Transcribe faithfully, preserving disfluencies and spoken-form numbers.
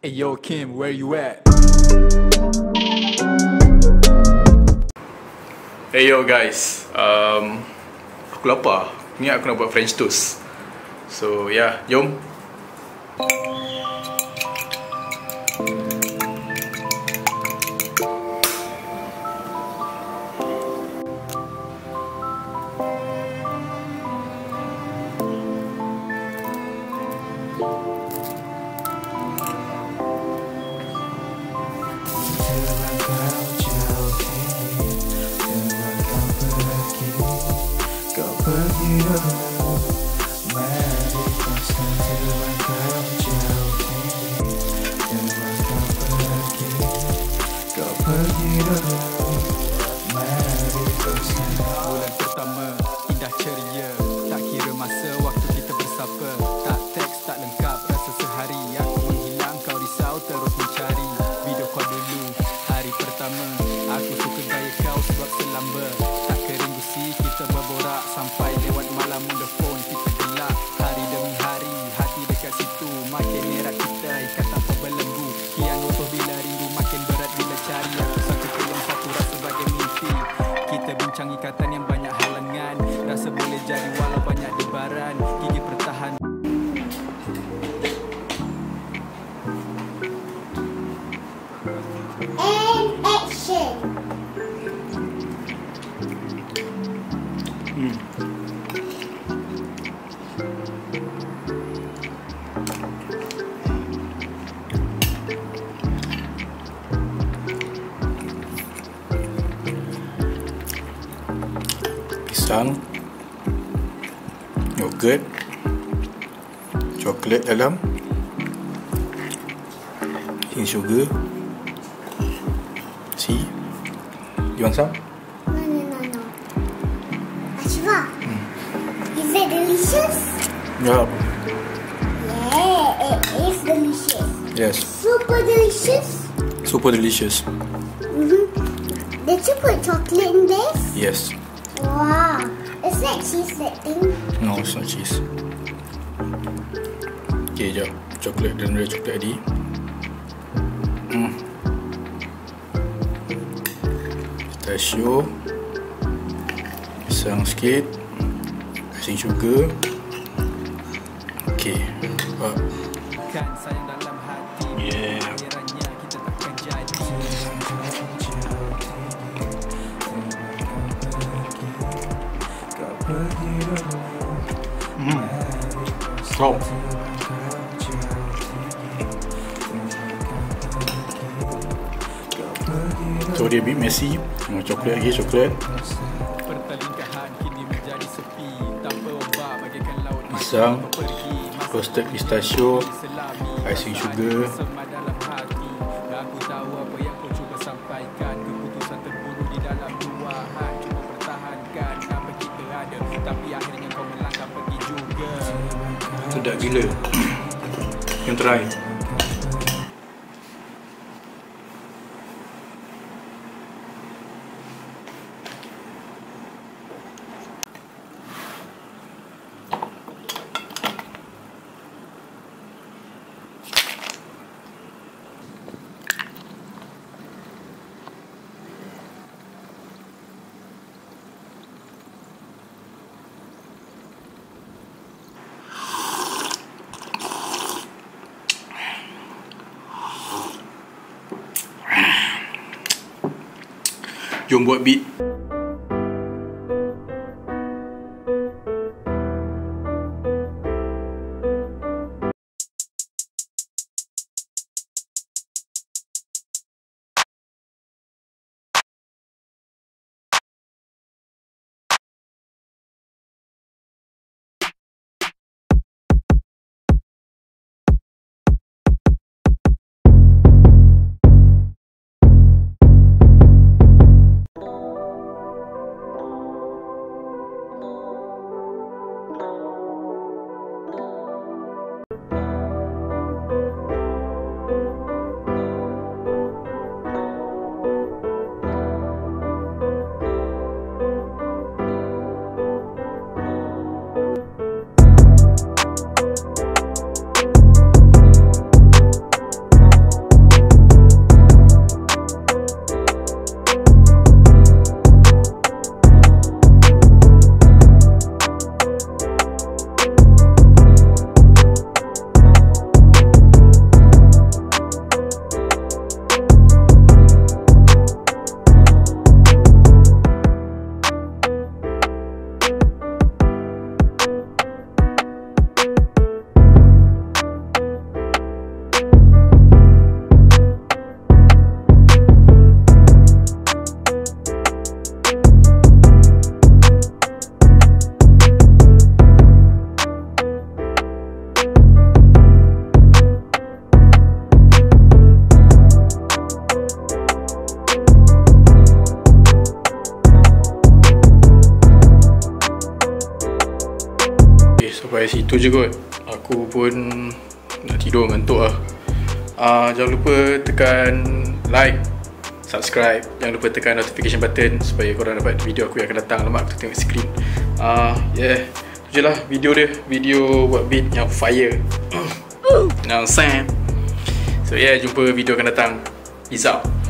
Hey yo Kim, where you at? Hey yo guys, um, aku lapar. Ingat aku nak buat French toast. So yeah, jom. Bulan pertama indah ceria, tak kira masa waktu kita bersapa. Tak teks, tak lengkap, rasa sehari aku menghilang, kau risau terus mencari. Video call dulu hari pertama, aku suka gaya kau sebab selamba. Tak kering gusi kita berborak sampai lewat malam on the phone kita gelak. Hari demi hari hati dekat situ, makin erat kita ikat tanpa belenggu. Kian utuh bila rindu, makin berat bila cari. Aku satu ke yang satu rasa bagai mimpi. Kita bincang ikatan yang banyak halangan, rasa boleh jadi walau banyak debaran. Gigi pertahan. And action. Hmm. Pisang, yogurt, coklat dalam, icing sugar. See, you want some? No, no, no, no. Ashwa, hmm. Is it delicious? Yeah. Yeah, it is delicious. Yes. Super delicious. Super delicious. Mm-hmm. Did you put chocolate in this? Yes. Wow. Is that cheese, that thing? No, it's not cheese. Okay, jap. Coklat dan rare coklat tadi. Hmm. Pistachio. Pisang sikit. Icing sugar. Okay. Nampak? Yeah. Hmm. Stop. So dia a bit messy. Dengan coklat lagi, coklat. Pisang, roasted pistachio, icing sugar. Sedap gila. Yang try. Jom buat beat. sampai situ je kot. Aku pun nak tidur, ngantuk lah. uh, Jangan lupa tekan like, subscribe. Jangan lupa tekan notification button supaya korang dapat video aku yang akan datang. Lama aku tengok screen. uh, Yeah, tu je lah video dia. Video buat beat yang fire. Now Sam. So yeah, jumpa video akan datang. Peace out.